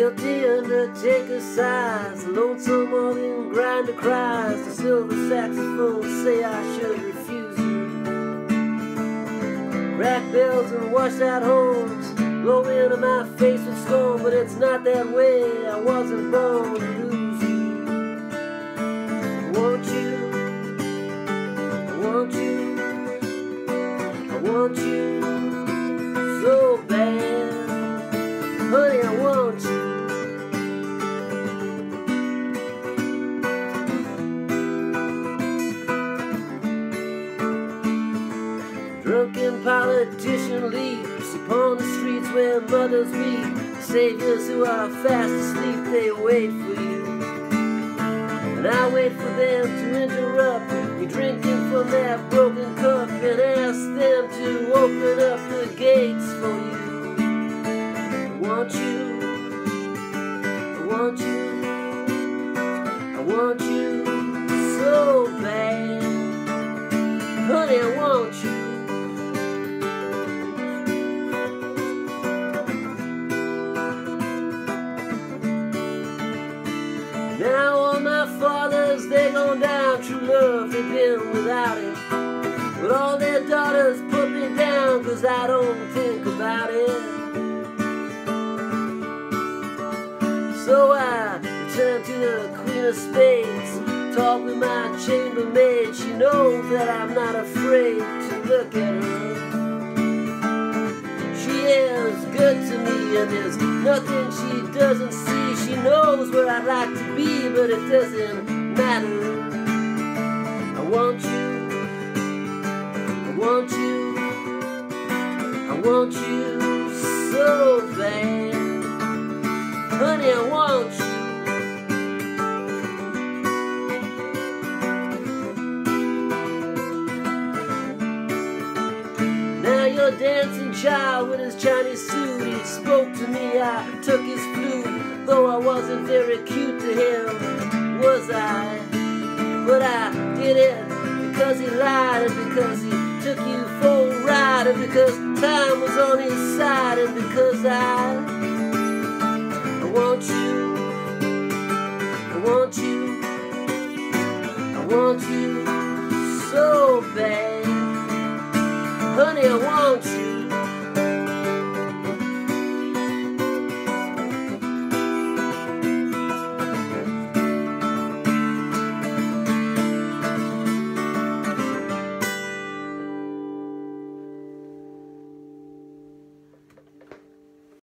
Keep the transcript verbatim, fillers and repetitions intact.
Guilty undertaker sighs, the lonesome organ grinder cries, the silver saxophone say I should refuse you. Crack bells and washed out homes blow into my face with scorn, but it's not that way, I wasn't born to lose you. I want you, I want you, I want you so bad, honey, I want you. Drunken politician leaps upon the streets where mothers weep. Saviors who are fast asleep, they wait for you. And I wait for them to interrupt me drinking from that broken cup and ask them to open up the gates for you. I want you, I want you, I want you so bad, honey, I want you. Now all my fathers, they gone down, true love, they've been without it. But all their daughters put me down, cause I don't think about it. So I return to the Queen of Spades, talk with my chambermaid. She knows that I'm not afraid to look at her. She is good to me and there's nothing she doesn't see. She knows where I'd like to be, but it doesn't matter. I want you, I want you, I want you so bad, honey, I want you. Now your dancing child with his Chinese suit, he spoke to me, I took his flute. Though I wasn't very cute to him, was I? But I did it because he lied, and because he took you for a ride, and because time was on his side, and because I I want you, I want you, I want you so bad, honey, I want you.